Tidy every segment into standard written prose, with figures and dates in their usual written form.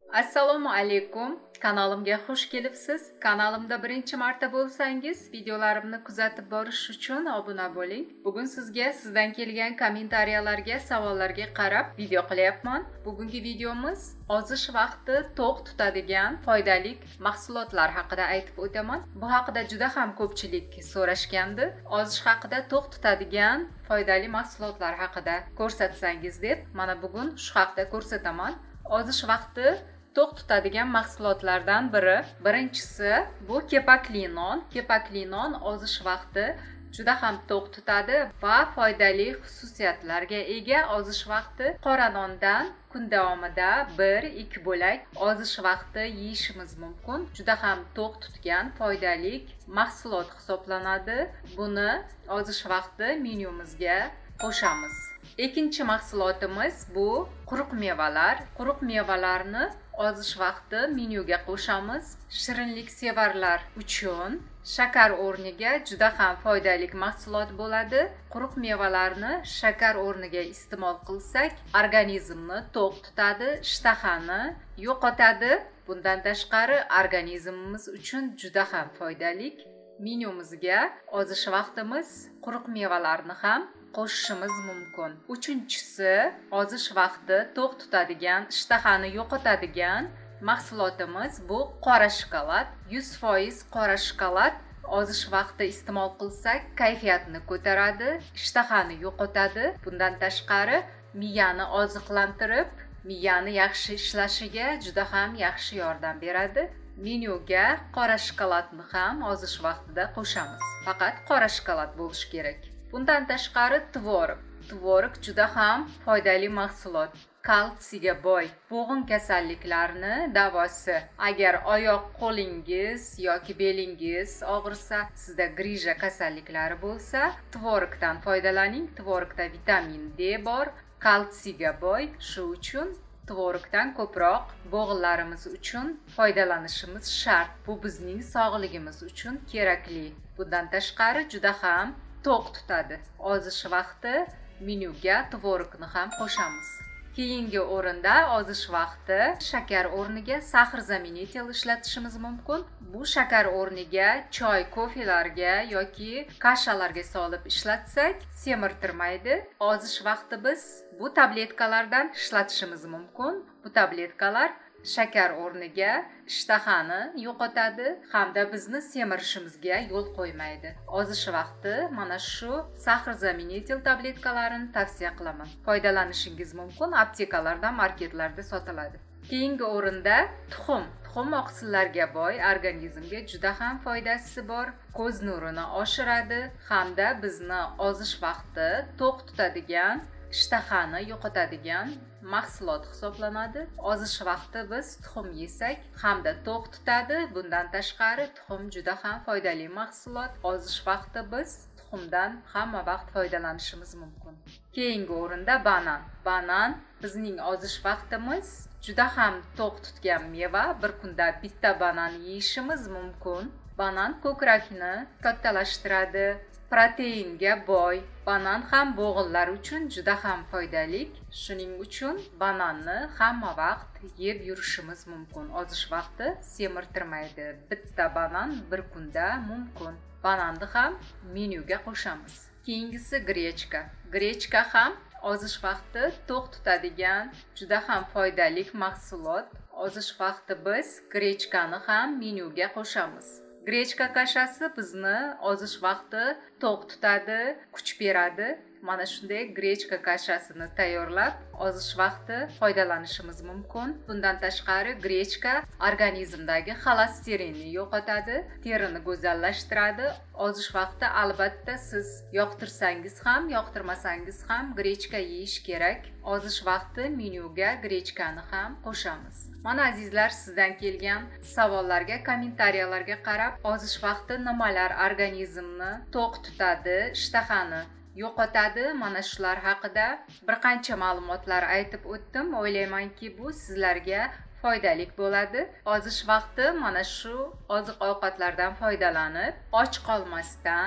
Assalomu alaykum. Kanalimga xush kelibsiz. Kanalimda birinchi marta bo'lsangiz, videolarimni kuzatib borish uchun obuna bo'ling. Bugun sizdan kelgan kommentariyalarga, savollarga qarab video qilyapman. Bugungi videomiz ozish vaqti to'q tutadigan foydali mahsulotlar haqida aytib o'taman. Bu haqida juda ham ko'pchilik so'rashgandi. Ozish haqida to'q tutadigan foydali mahsulotlar haqida ko'rsatsangiz deb, mana bugun shu haqida ko'rsataman. Ozish vaqti to'q tutadigan mahsulotlardan birinchisi bu kepakli non. Kepakli non ozish vaqti juda ham to'q tutadi va foydali xususiyatlarga ega. Ozish vaqti qora nondan kun davomida 1-2 bo'lak ozish vaqti yeyishimiz mumkin. Juda ham to'q tutgan foydali mahsulot hisoblanadi. Buni ozish vaqti menyumizga qo'shamiz. Ikkinchi mahsulotimiz bu quruq mevalar. Quruq mevalarni ozish vaqti menyuga qo'shamiz. Shirinlik sevarlar uchun shakar o'rniga juda ham foydali mahsulot bo'ladi. Quruq mevalarni shakar o'rniga iste'mol qilsak, organizmni to'q tutadi, ishtahani yo'qotadi. Bundan tashqari organizmimiz uchun juda ham foydali. Menyumizga ozish vaqtimiz quruq mevalarni ham qo'shishimiz mumkin. Uchinchisi, ozish vaqti to'q tutadigan, ishtahani yo'qotadigan mahsulotimiz bu qora shokolad. 100% qora shokolad ozish vaqti iste'mol qilsak, kayfiyatni ko'taradi, ishtahani yo'qotadi. Bundan tashqari, miyani oziqlantirib, miyani yaxshi ishlashiga juda ham yaxshi yordam beradi. Menyuga qora shokoladni ham ozish vaqtida qo'shamiz. Faqat qora shokolad bo'lishi kerak. Bundan tashqari tvorog. Tvorog juda ham foydali mahsulot. Kalsiyga boy. Bo'g'in kasalliklarini davosi. Agar oyoq qo'lingiz yoki belingiz og'risa, sizda grija kasalliklari bo'lsa, tvorogdan foydalaning. Tvorogda vitamin D bor, kalsiyga boy. Shu uchun tvorogdan ko'proq bo'g'inlarimiz uchun foydalanishimiz shart. Bu bizning sog'ligimiz uchun kerakli. Bundan tashqari juda ham to'q tutadi. Ozish vaqti menyuga tvorogni ham qo'shamiz. Keyingi o'rinda ozish vaqti shakar o'rniga sahr zaminatel ishlatishimiz mumkin. Bu shakar o'rniga choy, kofelarga yoki kashalarga solib ishlatsak, semirtirmaydi. Ozish vaqti biz bu tabletkalardan ishlatishimiz mumkin. Bu tabletkalar shakar o'rniga ishtahani yo'qotadi hamda bizni semirishimizga yo'l qo'ymaydi. Ozish vaqti mana shu sahr zaminatel tabletkalarini tavsiya qilaman. Foydalanishingiz mumkin. Aptekalarda, marketlarda sotiladi. Keyingi o'rinda tuxum. Tuxum oqsillarga boy, organizmga juda ham foydasi bor. Ko'z nurini oshiradi hamda bizni ozish vaqti to'q tutadigan, ishtahani yo'qotadigan mahsulot hisoblanadi. Ozish vaqti biz tuxum yesak hamda to'q tutadi. Bundan tashqari tuxum juda ham foydali mahsulot. Ozish vaqti biz tuxumdan hamma vaqt foydalanishimiz mumkin. Keyingi o'rinda banan. Banan bizning ozish vaqtimiz juda ham to'q tutgan meva. Bir kunda bitta banan yeyishimiz mumkin. Banan ko'krakni kattalashtiradi. Proteinga boy. Banan ham bo'g'inlar uchun juda ham foydali. Shuning uchun bananni hamma vaqt yeb yurishimiz mumkin. Ozish vaqti semirtirmaydi. Bitta banan bir kunda mumkin. Bananni ham menyuga qo'shamiz. Keyingisi grechka. Grechka ham ozish vaqti to'q tutadigan, juda ham foydali mahsulot. Ozish vaqti biz grechkani ham menyuga qo'shamiz. Grechka kashasi bizni ozish vaqti to'q tutadi, kuch beradi. Mana shunday grechka kashasini tayyorlab, ozish vaqti foydalanishimiz mumkin. Bundan tashqari grechka organizmdagi xolesterinni yo'qotadi, terini go'zallashtiradi. Ozish vaqti albatta siz yoqtirsangiz ham, yoqtirmasangiz ham grechka yeyish kerak. Ozish vaqti menyuga grechkani ham qo'shamiz. Mana azizlar, sizdan kelgan savollarga, kommentariyalarga qarab, ozish vaqti nimalar organizmni to'q tutadi, ishtahani yo'qotadi. Mana shular haqida bir qancha ma'lumotlar aytib o'tdim. O'ylaymanki, bu sizlarga foydali bo'ladi. Ozish vaqti mana shu oziq-ovqatlardan foydalanib, och qolmasdan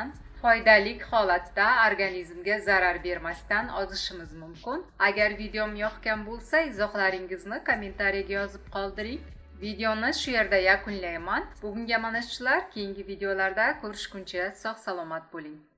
foydali holatda organizmga zarar bermasdan ozishimiz mumkin. Agar videom yoqgan bo'lsa, izohlaringizni kommentariyaga yozib qoldiring. Videoni shu yerda yakunlayman. Bugunga mana shular. Keyingi videolarda ko'rishguncha sog' salomat bo'ling.